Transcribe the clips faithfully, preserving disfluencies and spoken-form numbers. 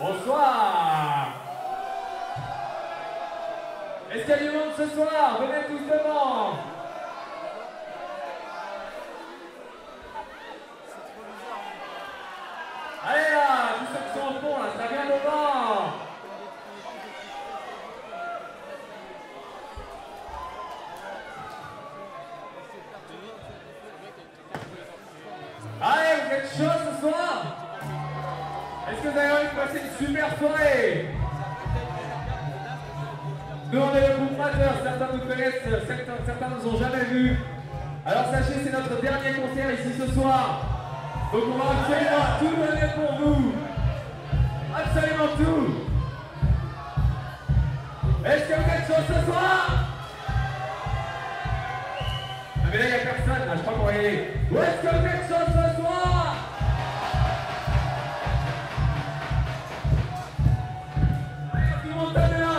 Bonsoir. Est-ce qu'il y a du monde ce soir? Venez tous devant. Allez là, tous ceux qui sont au fond, là, ça vient devant. Allez, vous êtes chaud ce soir? Est-ce que vous avez envie de passer une super soirée? Nous on est le groupe Matter, certains nous connaissent, certains, certains nous ont jamais vus. Alors sachez, c'est notre dernier concert ici ce soir. Donc on va absolument tout donner pour vous. Absolument tout. Est-ce que vous êtes chaud ce soir? Ah mais là il n'y a personne, là, je crois qu'on va y aller. Où est-ce que vous êtes chaud ce soir? Allez, tout le monde tape là.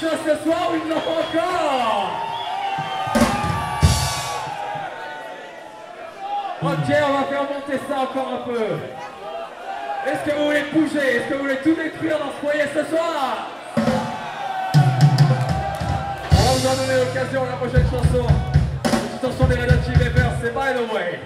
chose ce soir ou ils n'en font encore? Ok, on va faire monter ça encore un peu. Est-ce que vous voulez bouger? Est-ce que vous voulez tout détruire dans ce foyer ce soir? On va vous en donner l'occasion à la prochaine chanson. Une chanson des Red Hot Chili Peppers, c'est By the Way.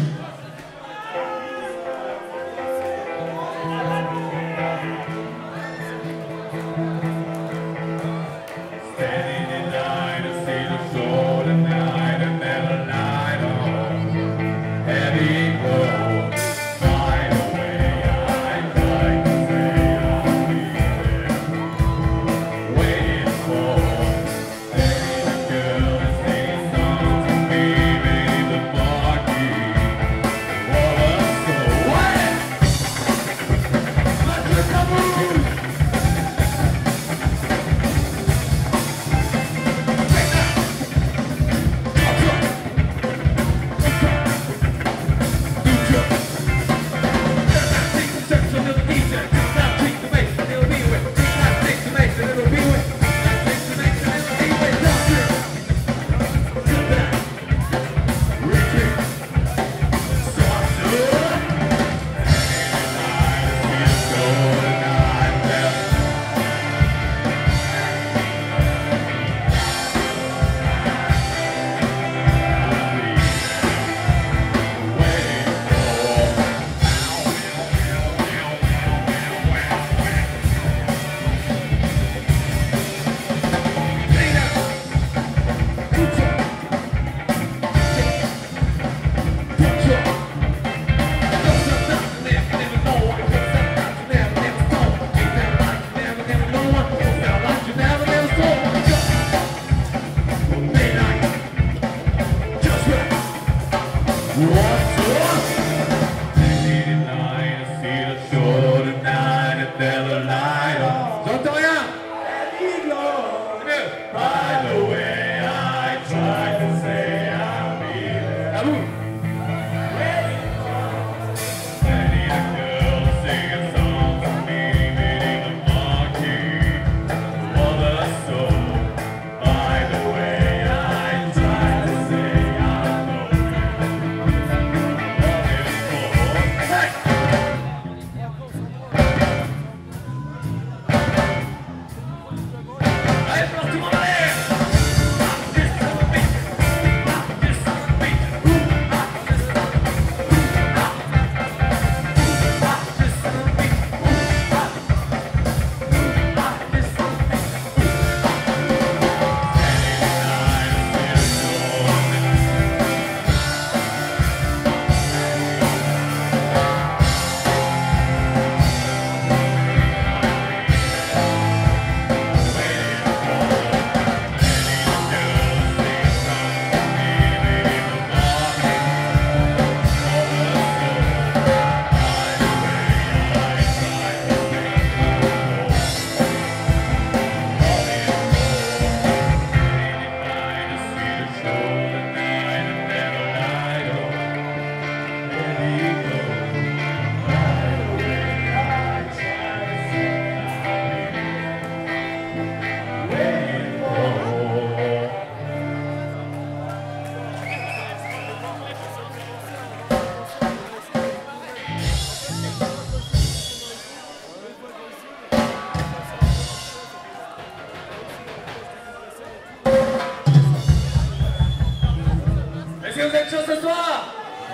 Est-ce que vous êtes chaud ce soir?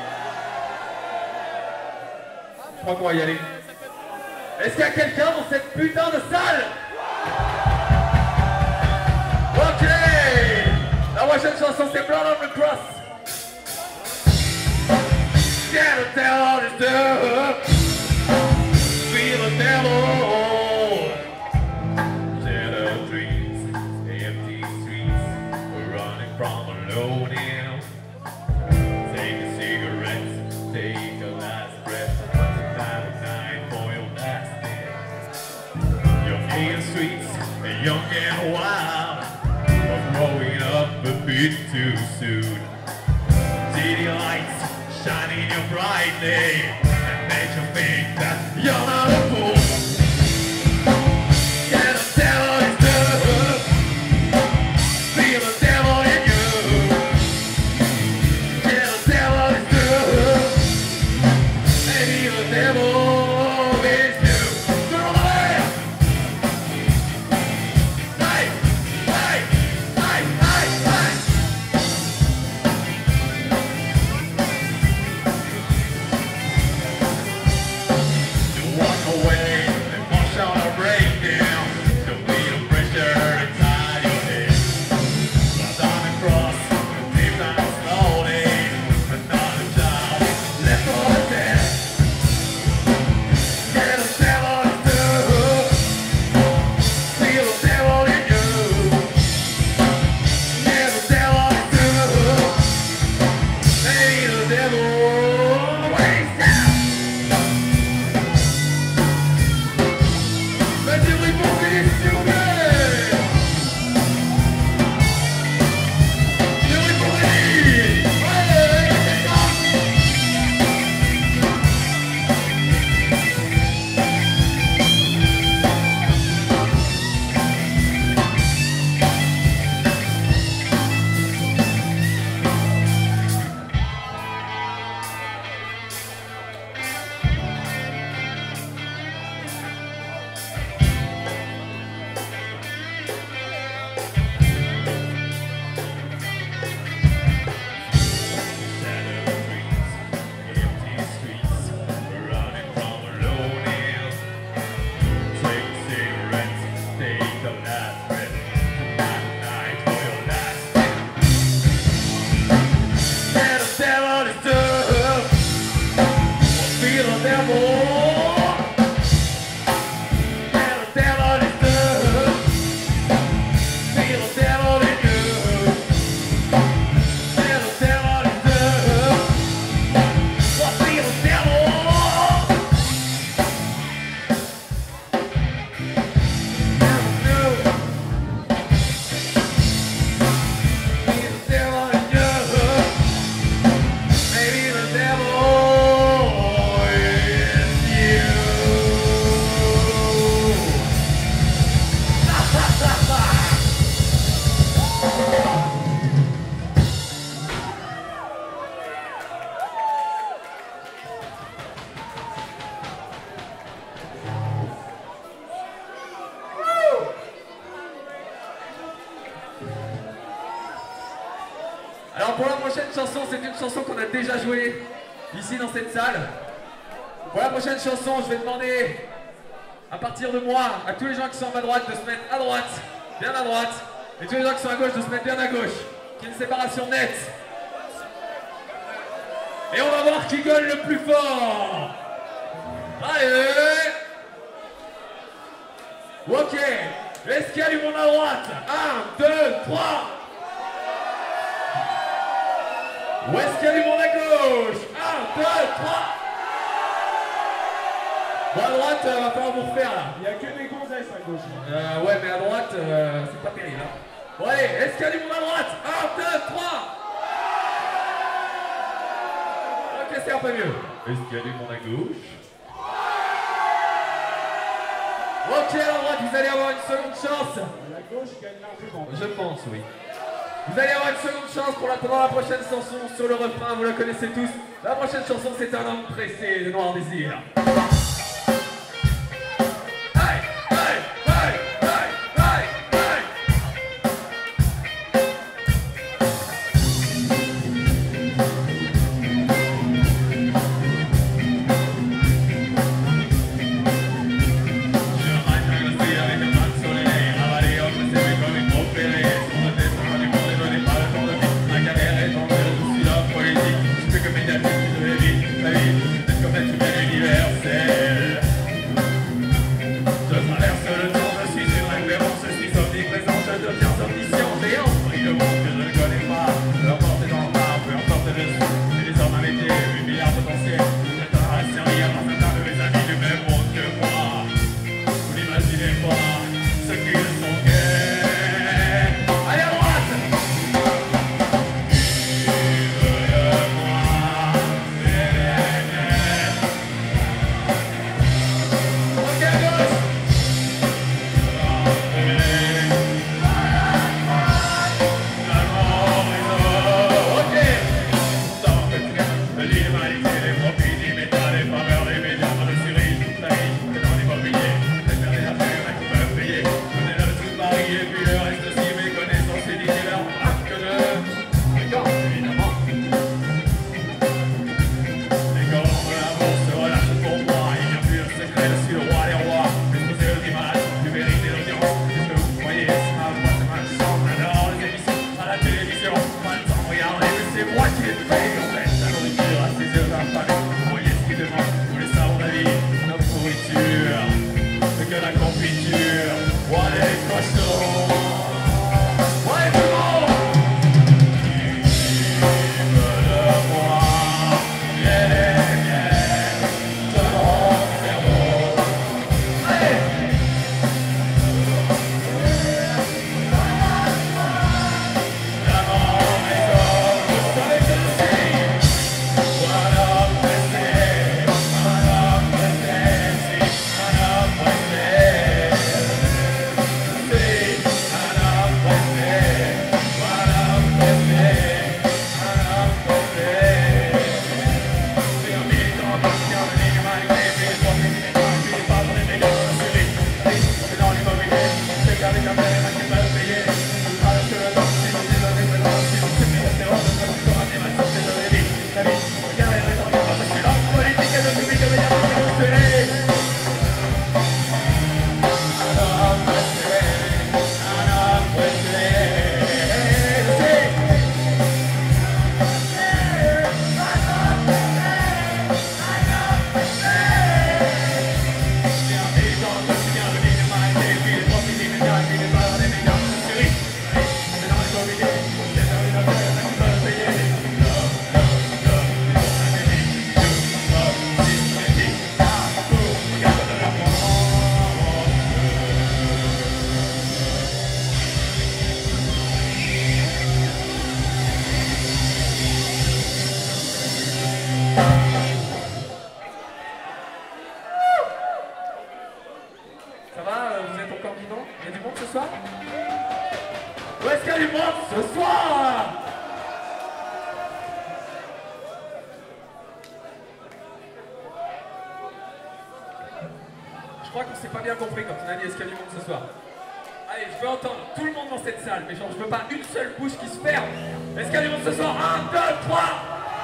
Je crois qu'on va y aller. Est-ce qu'il y a quelqu'un dans cette putain de salle? Ok. La prochaine chanson c'est Blood on the Cross. Get the devil is dead. Feel the devil. Shadow dreams, empty streets. We're running from a loading. Take a cigarette, take a last breath. What's the time of night for your last day? Young in the streets, young and wild, but growing up a bit too soon. City lights shining your brightly and make you think that you're not a fool. Yeah, the devil is done. Alors pour la prochaine chanson, c'est une chanson qu'on a déjà jouée ici dans cette salle. Pour la prochaine chanson, je vais demander à partir de moi, à tous les gens qui sont à ma droite de se mettre à droite, bien à droite, et tous les gens qui sont à gauche de se mettre bien à gauche. Qu'il y ait une séparation nette. Et on va voir qui gueule le plus fort. Allez. Ok. Est-ce qu'il y a du monde à droite? un, deux, trois. Où est-ce qu'il y a du monde à gauche? un, deux, trois. Bon, à droite, euh, va falloir vous refaire là. Il n'y a que des gonzesses à gauche. Euh, ouais, mais à droite, euh, c'est pas terrible. Hein. Bon, allez, est-ce qu'il y a du monde à droite? un, deux, trois. Ok, c'est un peu mieux. Est-ce qu'il y a du monde à gauche? Ok, à droite, vous allez avoir une seconde chance. La gauche gagne largement. Je pense, oui. Vous allez avoir une seconde chance pour la, pendant la prochaine chanson sur le refrain, vous la connaissez tous. La prochaine chanson, c'est Un homme pressé de Noir Désir. Où est-ce qu'il y a du monde ce soir? Je crois qu'on s'est pas bien compris quand on a dit est-ce qu'il y a du monde ce soir. Allez, je veux entendre tout le monde dans cette salle, mais genre je veux pas une seule bouche qui se ferme. Est-ce qu'il y a du monde ce soir? Un, deux, trois.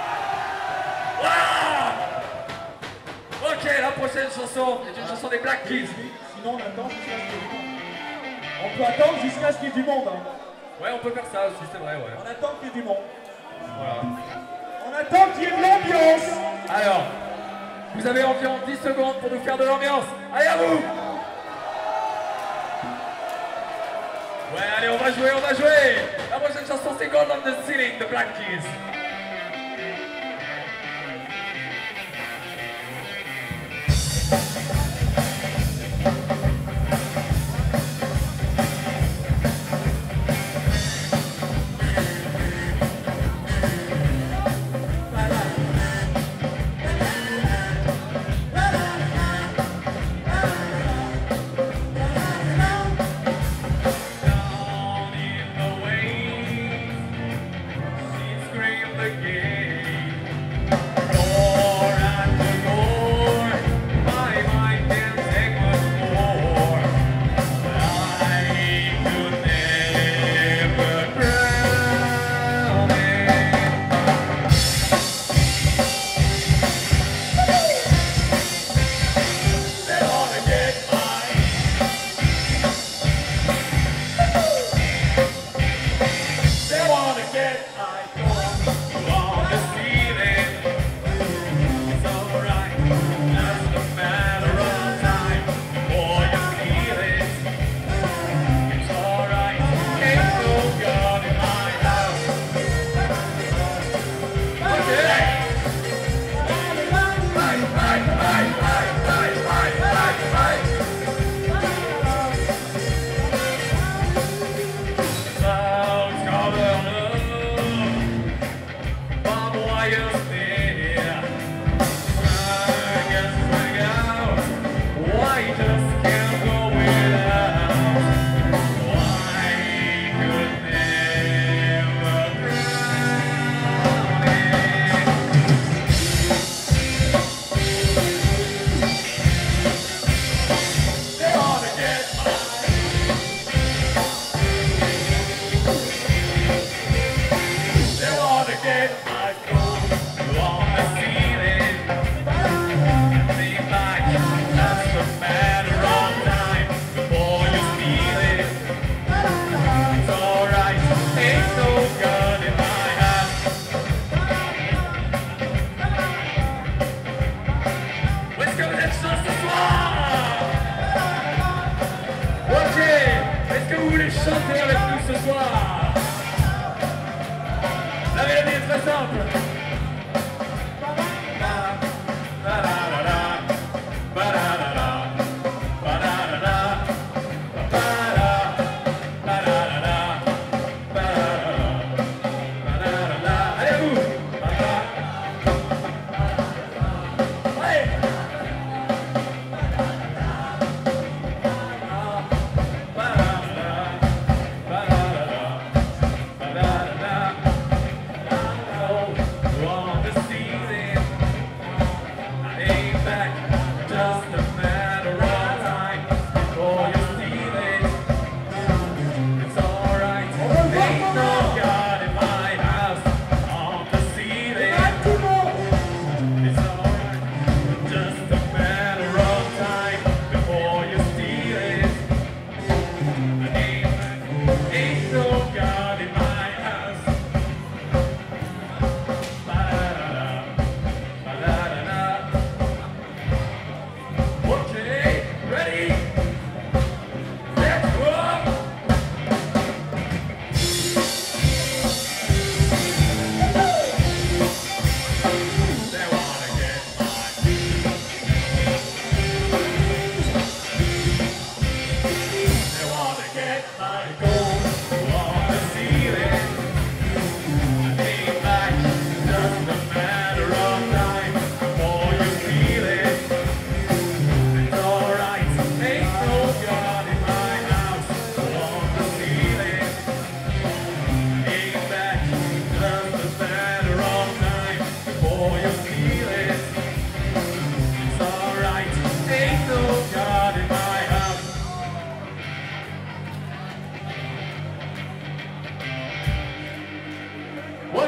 Wow. Ok, la prochaine chanson est une chanson des Black Keys. Sinon on attend jusqu'à ce qu'il y ait du monde. On peut attendre jusqu'à ce qu'il y ait du monde. Hein. Ouais, on peut faire ça aussi, c'est vrai, ouais. On attend qu'il y ait du monde. Voilà. On attend qu'il y ait de l'ambiance. Alors, vous avez environ dix secondes pour nous faire de l'ambiance. Allez, à vous. Ouais, allez, on va jouer, on va jouer. La prochaine chanson, c'est Gold on the Ceiling de Black Keys. Chantez avec nous ce soir. La mélodie est très simple. Allez à vous.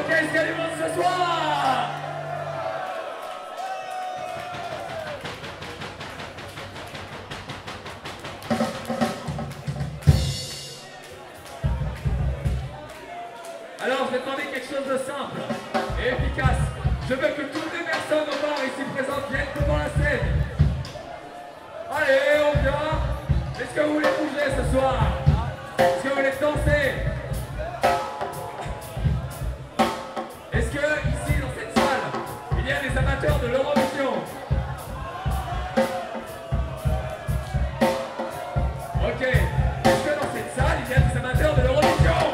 Ok, est-ce qu'il y a du monde ce soir? Alors, je vais demander quelque chose de simple et efficace. Je veux que toutes les personnes au bar ici présentes viennent devant la scène. Allez, on vient. Est-ce que vous voulez bouger ce soir? Est-ce que vous voulez danser? Est-ce que ici, dans cette salle, il y a des amateurs de l'Eurovision? Ok. Est-ce que dans cette salle, il y a des amateurs de l'Eurovision?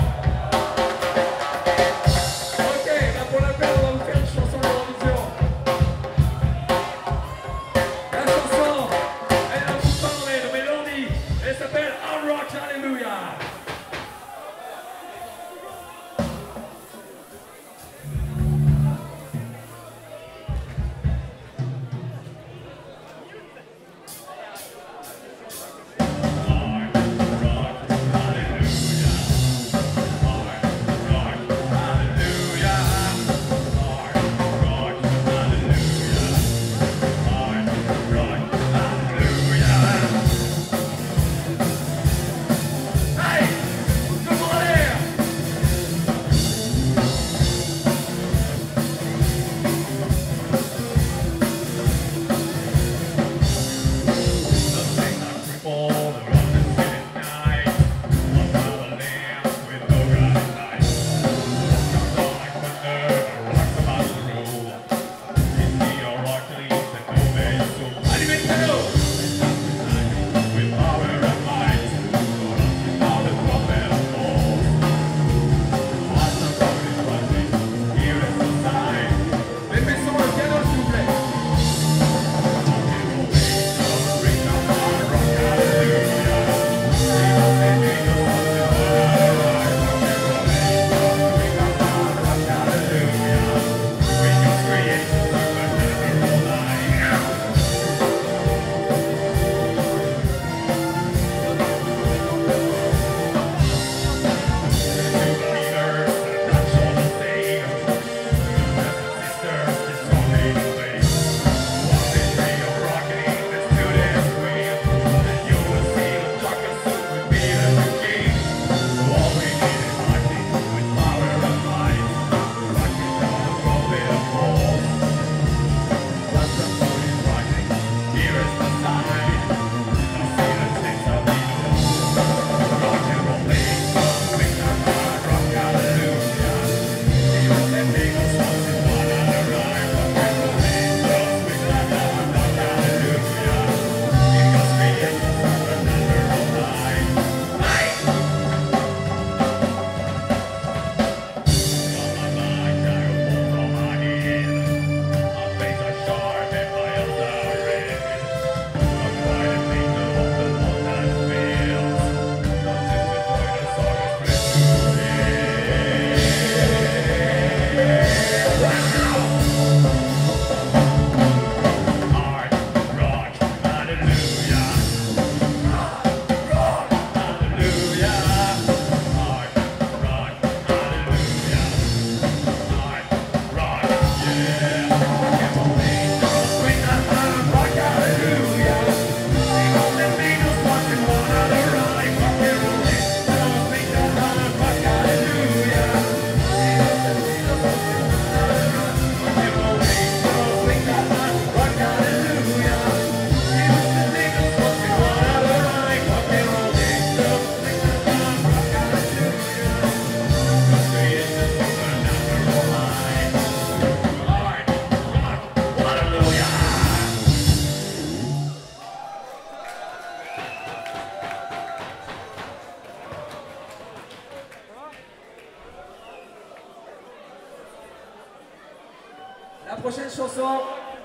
La prochaine chanson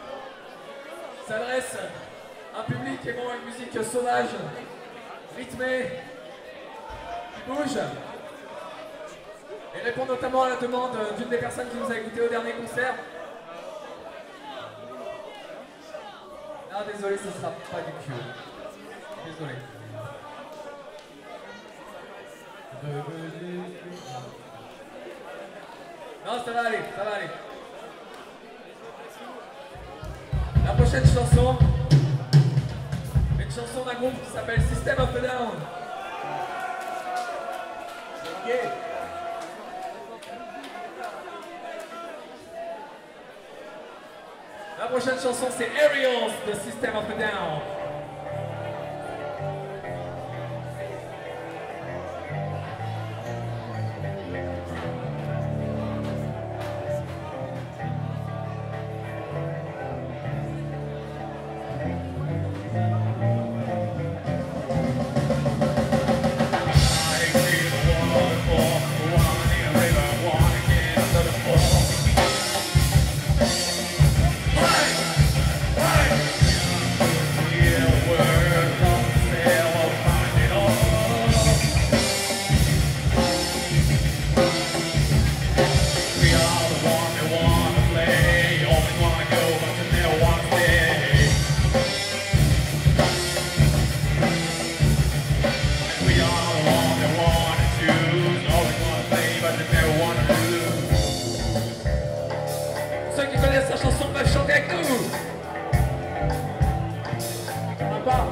s'adresse à un public aimant une musique sauvage, rythmée, qui bouge, et répond notamment à la demande d'une des personnes qui nous a écoutés au dernier concert. Ah désolé, ce sera pas du Q. Désolé. Non, ça va aller, ça va aller. La prochaine chanson, une chanson d'un groupe qui s'appelle System of a Down. Ok. La prochaine chanson, c'est Aerials de System of a Down. Ceux qui connaissent sa chanson peuvent chanter avec nous. Sympa.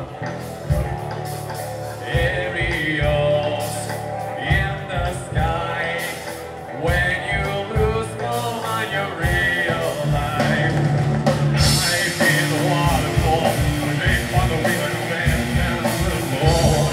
Aerials in the sky. When you lose all on your real life. Life is a waterfall. Make one the river and ran down the floor.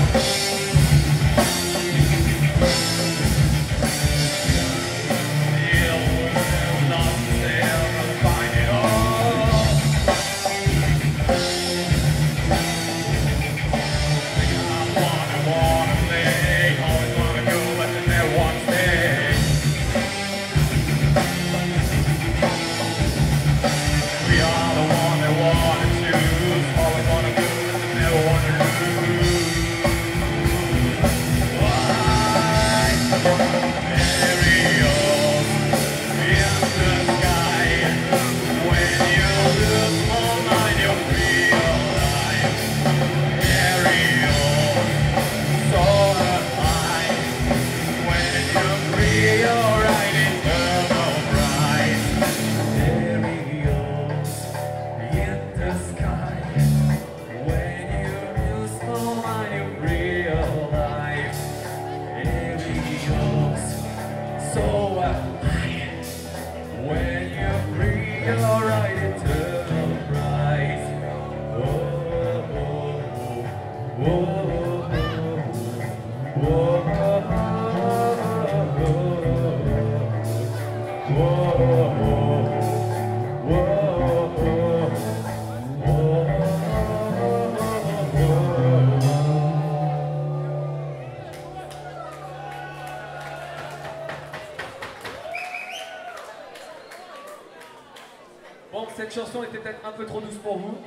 Bon, cette chanson était peut-être un peu trop douce pour vous.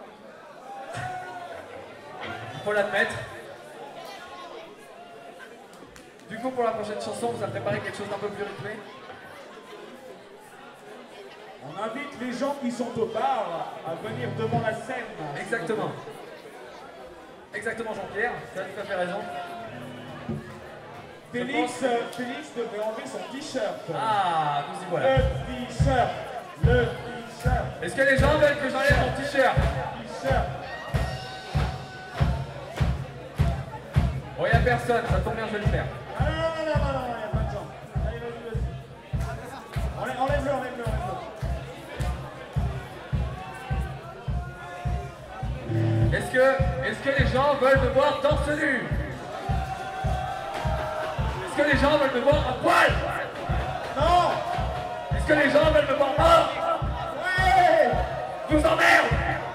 Il faut l'admettre. Du coup, pour la prochaine chanson, on vous a préparé quelque chose d'un peu plus rythmé. On invite les gens qui sont au bar à venir devant la scène. Exactement. Exactement, Jean-Pierre, tu as tout à fait raison. Félix, euh, Félix devrait enlever son t-shirt. Ah, nous y voilà. Le t-shirt. Le t-shirt. Est-ce que les gens veulent que j'enlève mon t-shirt? T-shirt. Bon, il n'y a personne, ça tombe bien, je vais le faire. Ah non, non, non, non, non, il n'y a pas de gens. Allez, vas-y, vas-y. Enlève-le, enlève-le, enlève-le. Est-ce que, est-ce que les gens veulent me voir torse nu? Est-ce que les gens veulent me voir à poil? Non. Est-ce que les gens veulent me voir mort? Ouais. Je vous emmerde.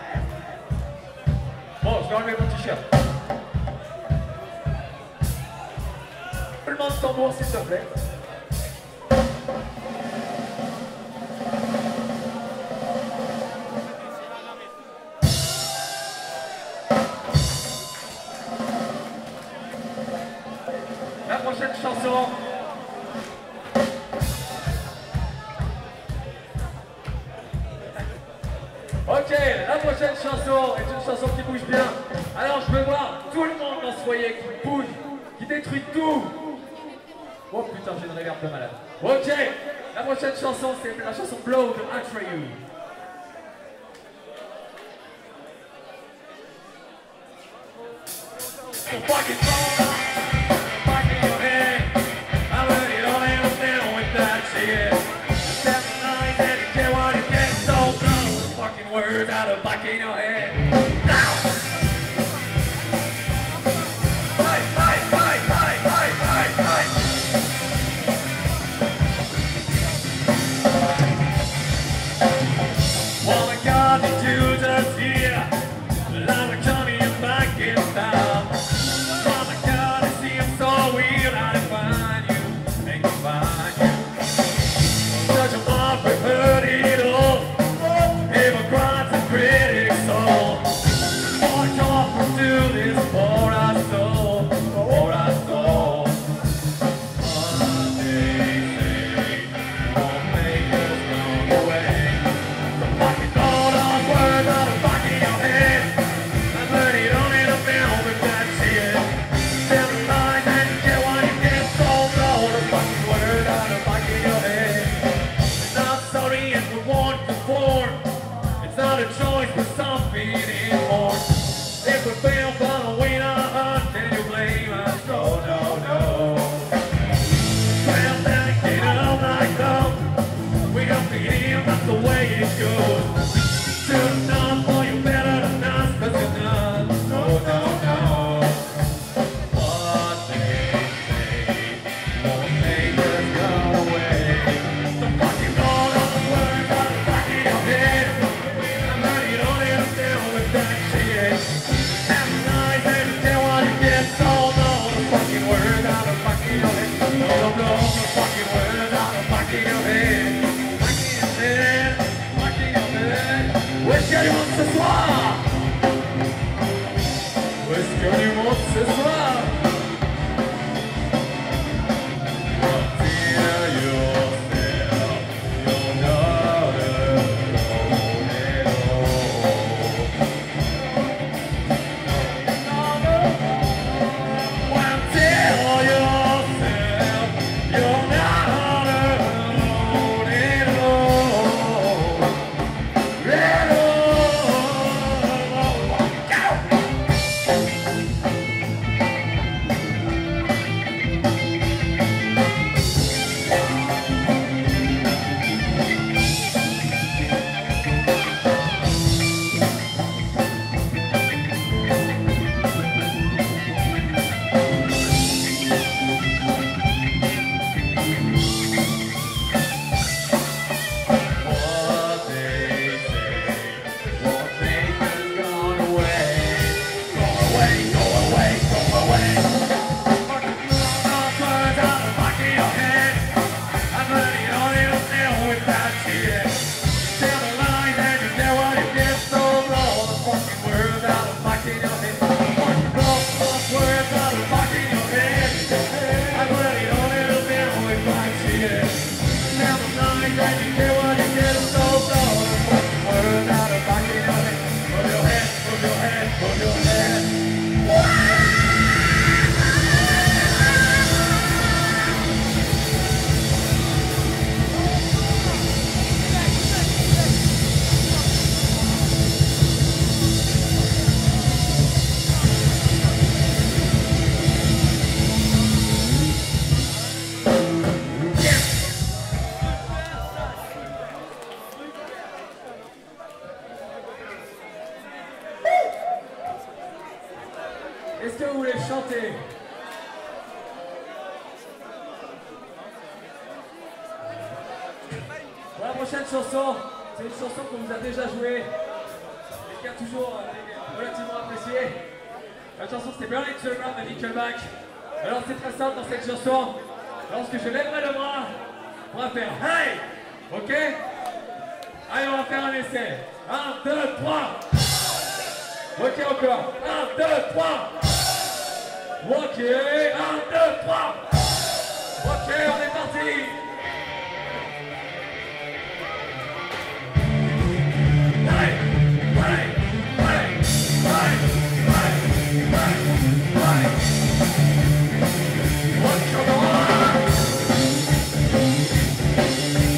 Bon, je vais enlever mon t-shirt. Roulement de tambour, s'il te plaît. La prochaine chanson. Ok, la prochaine chanson est une chanson qui bouge bien. Alors je veux voir tout le monde dans ce foyer qui bouge, qui détruit tout. Oh putain, j'ai une réverb de malade. Ok, La prochaine chanson, c'est la chanson Blow de Atreyu. Words out of back in your head. Now! Fight, fight, fight, fight, fight, fight, fight. Well, I got the Jews us here, but I'm coming back in town. Well, I gotta see him so weird, I'd find you, make you find you. Such a mob, we've heard it all. Hypocrites and critics, so watch off to this for our soul, for our soul. What they say won't make us run away. The fucking thought of words out of back in your head. I learned it on in a film with that shit. Seven lines and you get what you get, so blow the fucking word out of back in your head. And I'm sorry if we want to form. It's not a choice, but something more. If we fail, follow we not hunt, then you blame us. No, no, no. Well, then get up like them. We have to hear that's the way it goes. Should not for you better than us, cause you're not. No, no, no. What they say won't make us go away. So fucking all of the words out the back of your head. Où est-ce que du monde ce soir? Où est-ce que du monde ce soir? Consider yourself, you're not alone at all. Well, tell yourself, you're not alone at all. At all. Est-ce que vous voulez chanter? Pour la prochaine chanson, c'est une chanson qu'on vous a déjà jouée et qui a toujours euh, relativement appréciée. La chanson c'était Burning to the Ground de Nickelback. Alors c'est très simple dans cette chanson. Lorsque je lèverai le bras, on va faire Hey! Ok? Allez, on va faire un essai. un, deux, trois. Ok, encore. un, deux, trois. Ok, un, deux, trois. Ok, on est parti. Allez, allez, allez, allez, allez, allez, allez. What's going on?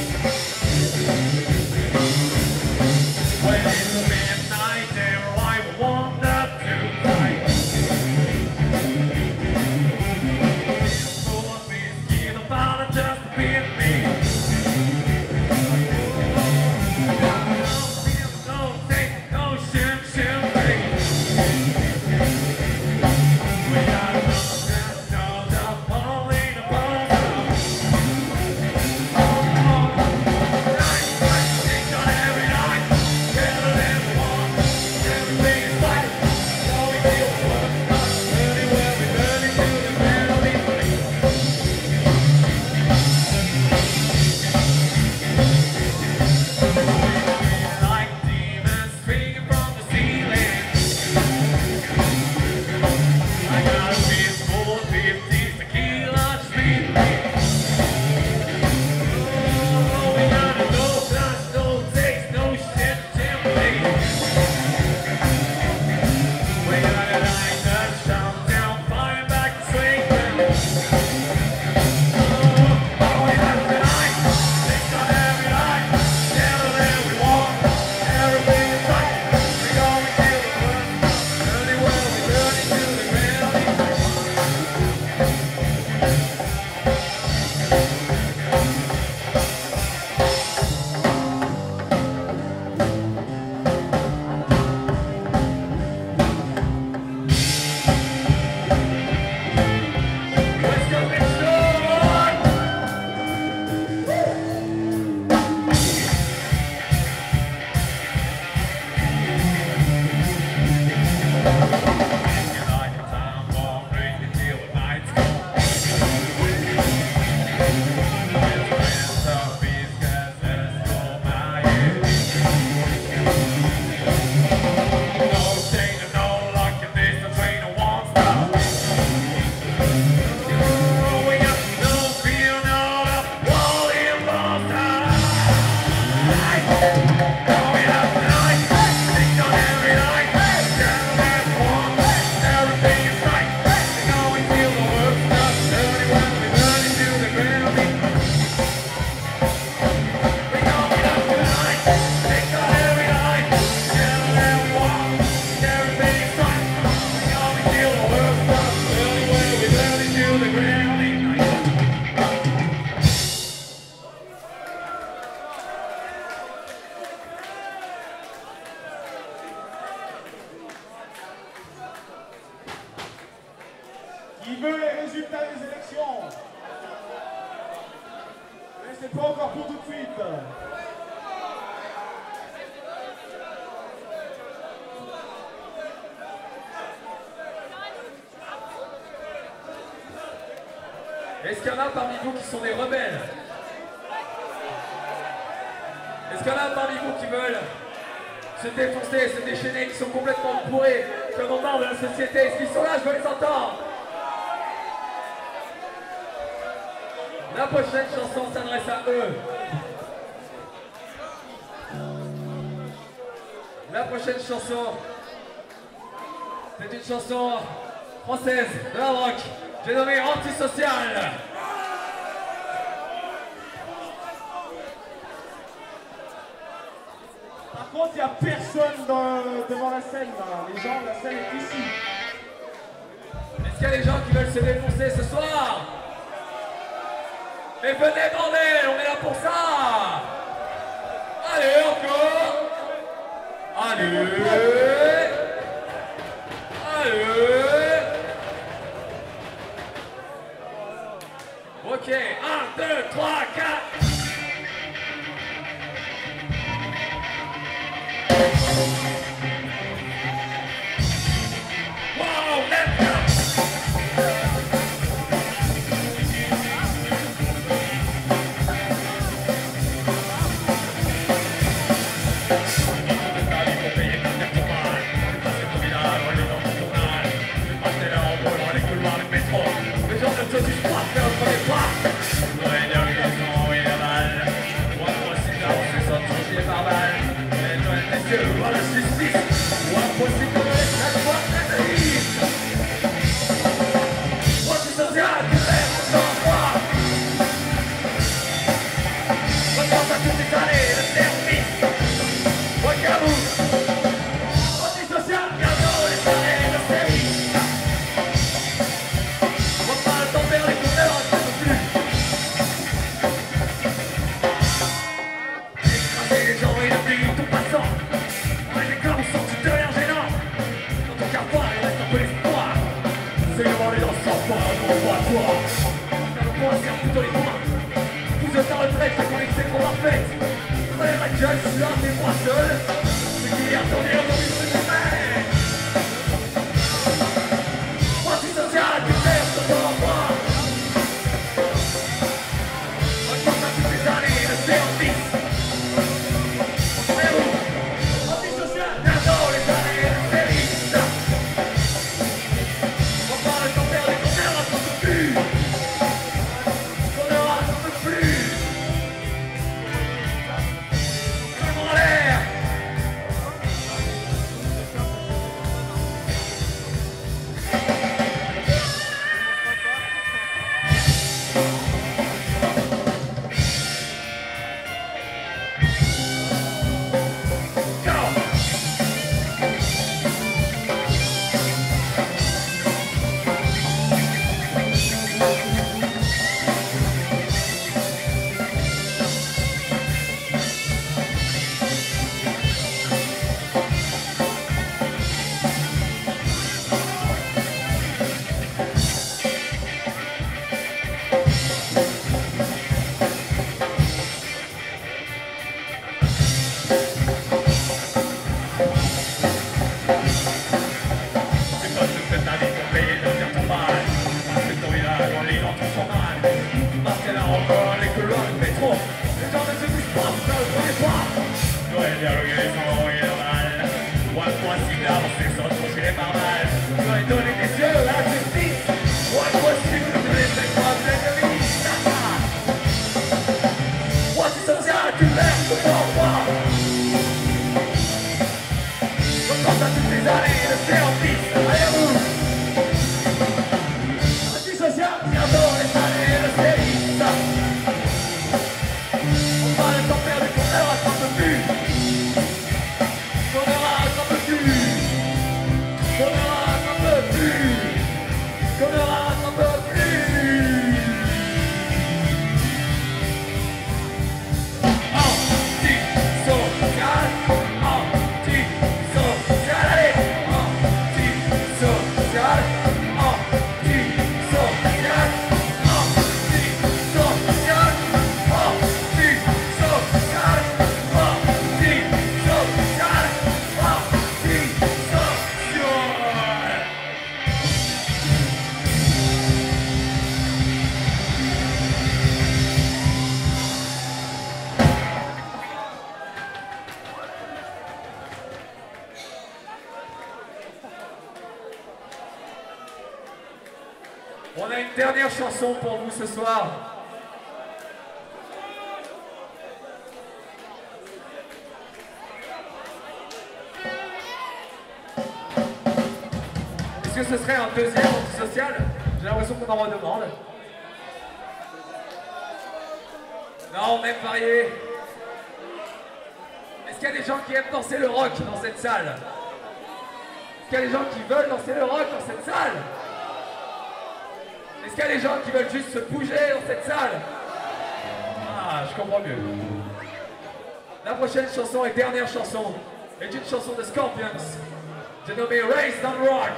Qui veut les résultats des élections? Mais c'est pas encore pour tout de suite. Est-ce qu'il y en a parmi vous qui sont des rebelles? Est-ce qu'il y en a parmi vous qui veulent se défoncer, se déchaîner, qui sont complètement bourrés, qui en ont marre de la société? Est-ce qu'ils sont là? Je veux les entendre. La prochaine chanson s'adresse à eux. La prochaine chanson, c'est une chanson française de la rock. J'ai nommé Antisocial. Par contre, il n'y a personne dans, devant la scène. Là. Les gens, la scène est ici. Est-ce qu'il y a des gens qui veulent se défoncer ce soir? Mais venez, bordel, on est là pour ça. Allez, encore. Allez. Allez. Ok, un, deux, trois, quatre. Wow, let's go. Voilà la justice, ou impossible de laisser la foi trahisse. Antisocial, tu lèves ton sang-froid. Repense à toutes ces années de service. Wakabou. Antisocial, bientôt les années de service. On va pas le temps perdre les tourneurs, on ne peut plus. Écraser les gens et le tout passant. Plutôt les points. Tous de ta retraite, ta connexion qu'on l'a faite. Prenez ma gueule, je suis là, t'es moi seul. Ce qui est attendu aujourd'hui, c'est le fait. Antisocial, tu perds ton temps en moi. Repense à toutes ces années de service. Mais où? Antisocial, bientôt les années de service. On parle de ton père, les concerts, on ne peut plus. Antisocial, tu lèves ton sang-froid. On a une dernière chanson pour vous ce soir. Est-ce que ce serait un deuxième antisocial? J'ai l'impression qu'on en redemande. Non, on aime varier. Est-ce qu'il y a des gens qui aiment danser le rock dans cette salle? Est-ce qu'il y a des gens qui veulent danser le rock dans cette salle? Est-ce qu'il y a des gens qui veulent juste se bouger dans cette salle? Ah, je comprends mieux. La prochaine chanson et dernière chanson est une chanson de Scorpions. J'ai nommé Raised on Rock.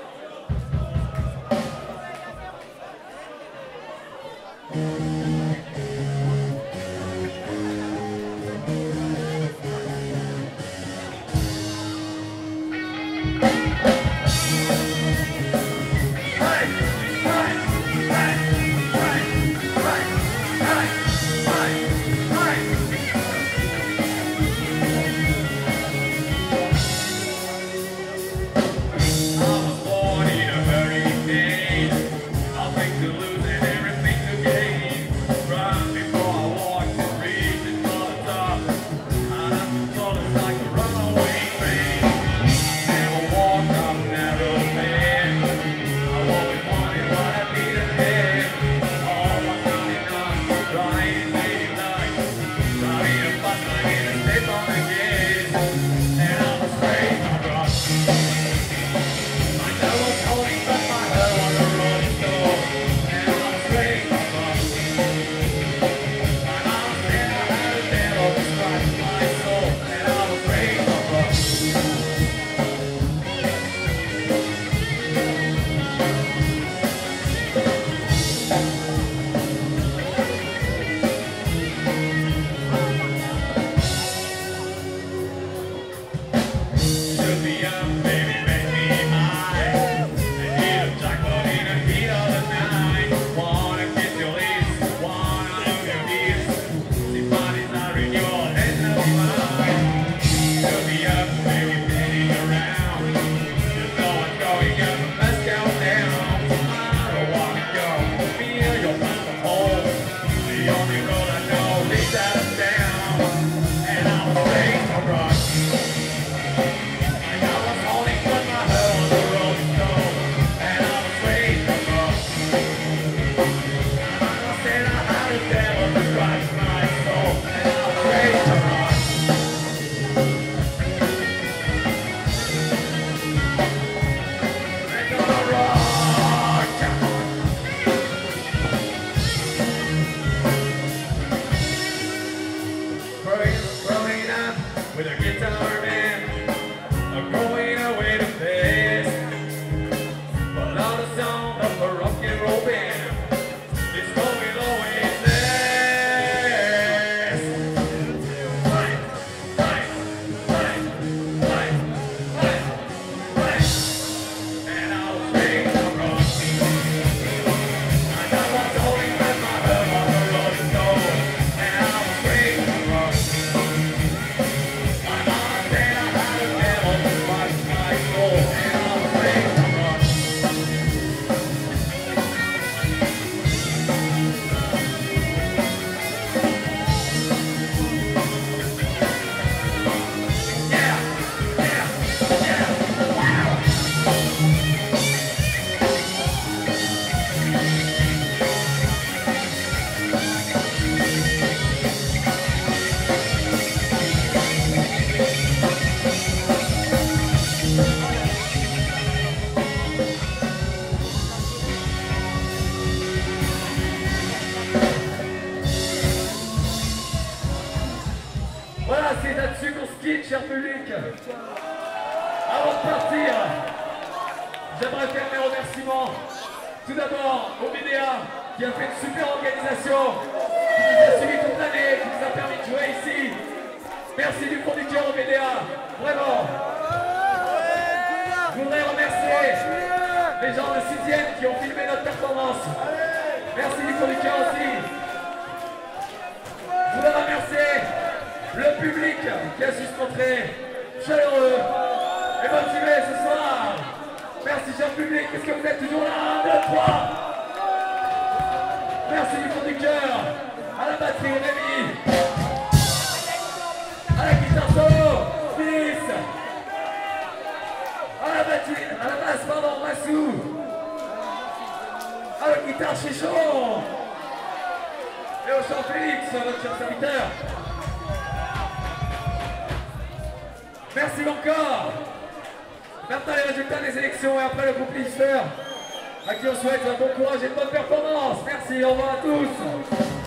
Cher public, avant de partir, j'aimerais faire mes remerciements. Tout d'abord au B D A qui a fait une super organisation, qui nous a suivis toute l'année, qui nous a permis de jouer ici. Merci du fond du cœur au B D A, vraiment. Je voudrais remercier les gens de sixième qui ont filmé notre performance. Merci du fond du cœur aussi. Je voudrais remercier le public qui a su se montrer chaleureux et motivé ce soir. Merci cher public, est-ce que vous êtes toujours là? un, deux, trois. Merci du fond du cœur. À la batterie, Rémi. À la guitare solo, Fils. À la batterie, à la basse, pardon, Massou. À la guitare, Chichon. Et au chant, Félix, notre cher serviteur. Merci encore. Maintenant les résultats des élections et après le groupe Lister, à qui on souhaite un bon courage et une bonne performance. Merci, au revoir à tous.